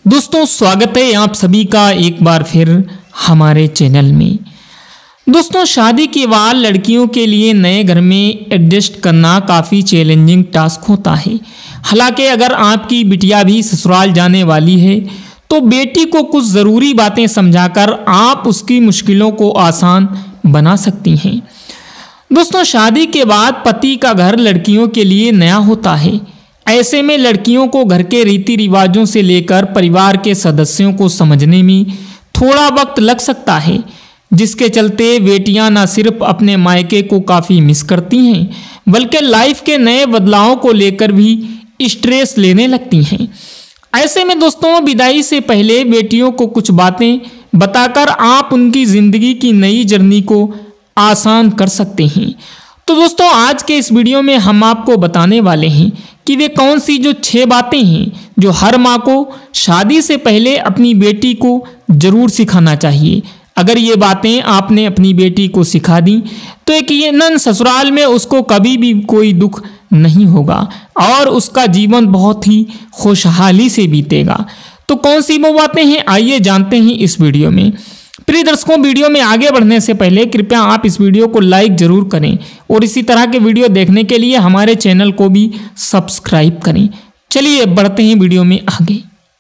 दोस्तों स्वागत है आप सभी का एक बार फिर हमारे चैनल में। दोस्तों शादी के बाद लड़कियों के लिए नए घर में एडजस्ट करना काफ़ी चैलेंजिंग टास्क होता है। हालांकि अगर आपकी बिटिया भी ससुराल जाने वाली है तो बेटी को कुछ ज़रूरी बातें समझाकर आप उसकी मुश्किलों को आसान बना सकती हैं। दोस्तों शादी के बाद पति का घर लड़कियों के लिए नया होता है। ऐसे में लड़कियों को घर के रीति रिवाजों से लेकर परिवार के सदस्यों को समझने में थोड़ा वक्त लग सकता है, जिसके चलते बेटियां न सिर्फ अपने मायके को काफ़ी मिस करती हैं बल्कि लाइफ के नए बदलावों को लेकर भी स्ट्रेस लेने लगती हैं। ऐसे में दोस्तों विदाई से पहले बेटियों को कुछ बातें बताकर आप उनकी ज़िंदगी की नई जर्नी को आसान कर सकते हैं। तो दोस्तों आज के इस वीडियो में हम आपको बताने वाले हैं कि वे कौन सी जो 6 बातें हैं जो हर माँ को शादी से पहले अपनी बेटी को ज़रूर सिखाना चाहिए। अगर ये बातें आपने अपनी बेटी को सिखा दी तो यकीनन ससुराल में उसको कभी भी कोई दुख नहीं होगा और उसका जीवन बहुत ही खुशहाली से बीतेगा। तो कौन सी वो बातें हैं आइए जानते हैं इस वीडियो में। प्रिय दर्शकों, वीडियो में आगे बढ़ने से पहले कृपया आप इस वीडियो को लाइक जरूर करें और इसी तरह के वीडियो देखने के लिए हमारे चैनल को भी सब्सक्राइब करें। चलिए बढ़ते हैं वीडियो में आगे।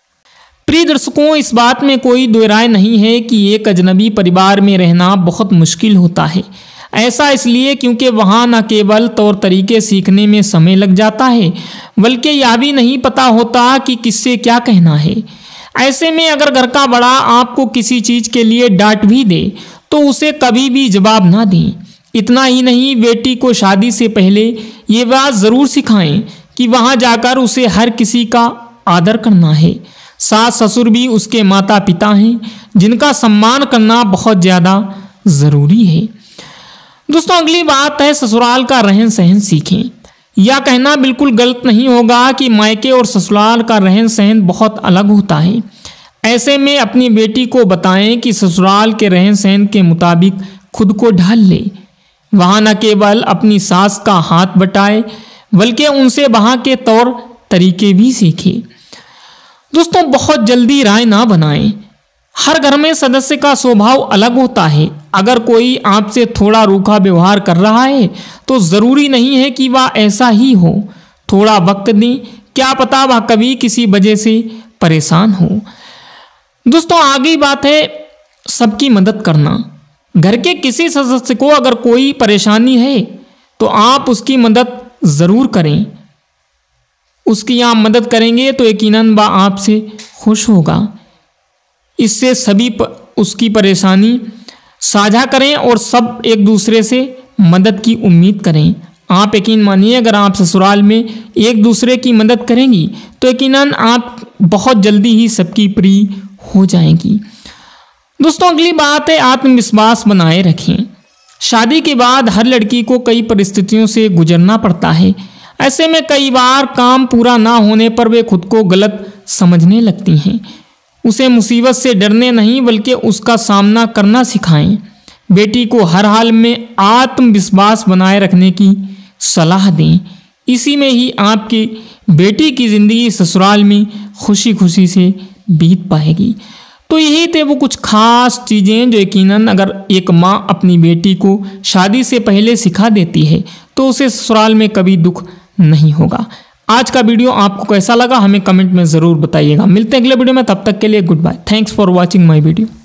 प्रिय दर्शकों, इस बात में कोई दो राय नहीं है कि एक अजनबी परिवार में रहना बहुत मुश्किल होता है। ऐसा इसलिए क्योंकि वहाँ न केवल तौर तरीके सीखने में समय लग जाता है बल्कि यह भी नहीं पता होता कि किससे क्या कहना है। ऐसे में अगर घर का बड़ा आपको किसी चीज़ के लिए डांट भी दे तो उसे कभी भी जवाब ना दें। इतना ही नहीं, बेटी को शादी से पहले ये बात ज़रूर सिखाएं कि वहाँ जाकर उसे हर किसी का आदर करना है। सास ससुर भी उसके माता पिता हैं जिनका सम्मान करना बहुत ज़्यादा ज़रूरी है। दोस्तों अगली बात है ससुराल का रहन सहन सीखें। यह कहना बिल्कुल गलत नहीं होगा कि मायके और ससुराल का रहन सहन बहुत अलग होता है। ऐसे में अपनी बेटी को बताएं कि ससुराल के रहन सहन के मुताबिक खुद को ढाल ले। वहाँ न केवल अपनी सास का हाथ बटाए बल्कि उनसे वहाँ के तौर तरीके भी सीखे। दोस्तों बहुत जल्दी राय ना बनाएं। हर घर में सदस्य का स्वभाव अलग होता है। अगर कोई आपसे थोड़ा रूखा व्यवहार कर रहा है तो ज़रूरी नहीं है कि वह ऐसा ही हो। थोड़ा वक्त दें, क्या पता वह कभी किसी वजह से परेशान हो। दोस्तों आगे बात है सबकी मदद करना। घर के किसी सदस्य को अगर कोई परेशानी है तो आप उसकी मदद ज़रूर करें। उसकी आप मदद करेंगे तो यकीनन वह आपसे खुश होगा। इससे सभी उसकी परेशानी साझा करें और सब एक दूसरे से मदद की उम्मीद करें। आप यकीन मानिए अगर आप ससुराल में एक दूसरे की मदद करेंगी तो यकीनन आप बहुत जल्दी ही सबकी प्रिय हो जाएंगी। दोस्तों अगली बात है आत्मविश्वास बनाए रखें। शादी के बाद हर लड़की को कई परिस्थितियों से गुजरना पड़ता है। ऐसे में कई बार काम पूरा ना होने पर वे खुद को गलत समझने लगती हैं। उसे मुसीबत से डरने नहीं बल्कि उसका सामना करना सिखाएं। बेटी को हर हाल में आत्मविश्वास बनाए रखने की सलाह दें। इसी में ही आपकी बेटी की ज़िंदगी ससुराल में खुशी खुशी से बीत पाएगी। तो यही थे वो कुछ खास चीज़ें जो यकीनन अगर एक माँ अपनी बेटी को शादी से पहले सिखा देती है तो उसे ससुराल में कभी दुख नहीं होगा। आज का वीडियो आपको कैसा लगा हमें कमेंट में ज़रूर बताइएगा। मिलते हैं अगले वीडियो में, तब तक के लिए good bye. Thanks for watching my video.